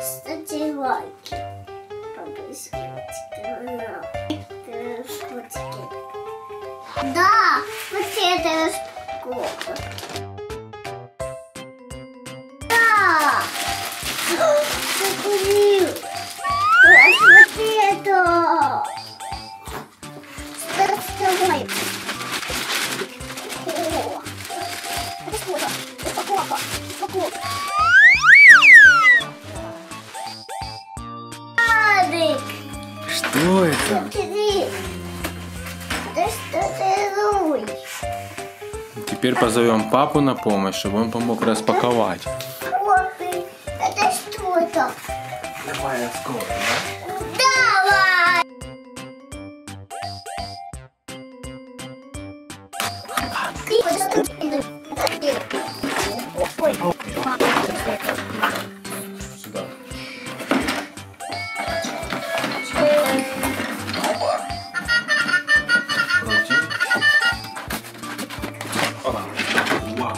Ставьте лайки. Подписывайтесь на канал. Да, вот это распаковка. Да! Закурил! Вот это! Вставай! О! Это что-то! Распаковка! Распаковка! Адик! Что это? Смотри! Да что ты делаешь? Теперь позовем папу на помощь, чтобы он помог распаковать. Папы, это что-то? Давай я скоро, да? Давай! Сюда. Крути. Опа. Вау.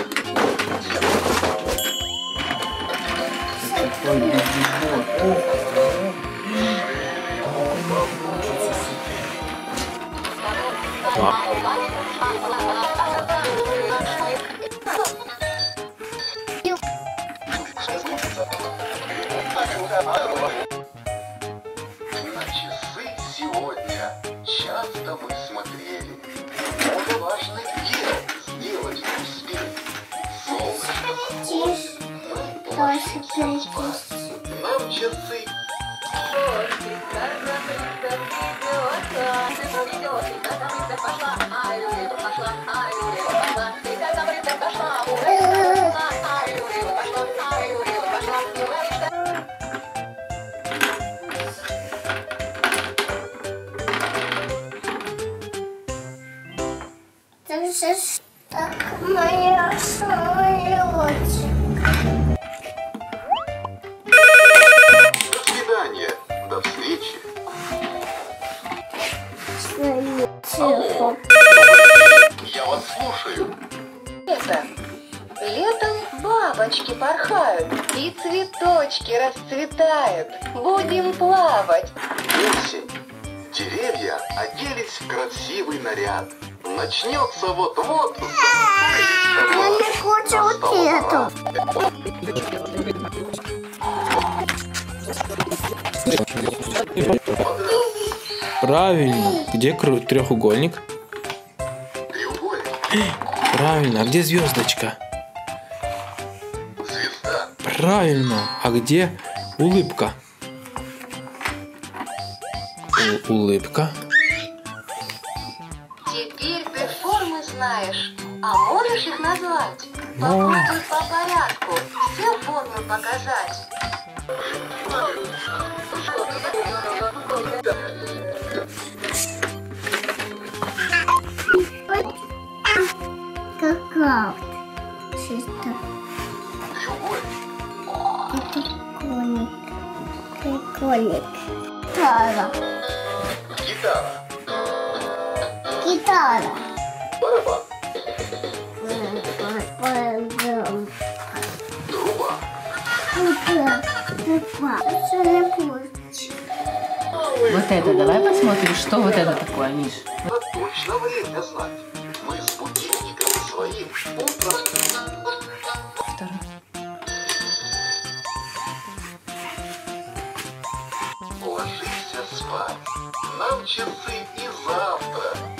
Какой бегемот. На часы сегодня часто мы смотрели. Много важных дел сделать успели. Солнышко Тише, нам часы. Это же так моя самолетик. До свидания. До встречи. Телефон. Я вас слушаю. Летом бабочки порхают и цветочки расцветают. Будем плавать. Осень. Деревья оделись в красивый наряд. Начнется вот-вот. Я не хочу вот эту. Правильно. Где треугольник? Треугольник. Правильно. А где звездочка? Звезда. Правильно. А где улыбка? Улыбка. Теперь ты формы знаешь, а можешь их назвать? Ну. Попробуй по порядку все формы показать. Какао. Чисто. Треугольник. Это коник. Прикольник. Гитара. Гитара. Гитара. Барабан. Пойдем. Труба. Вот это, давай посмотрим, что вот это такое, Миш. А точно время знать. Мы с будильником своим утром. Второй. Ложимся спать. Нам часы и завтра.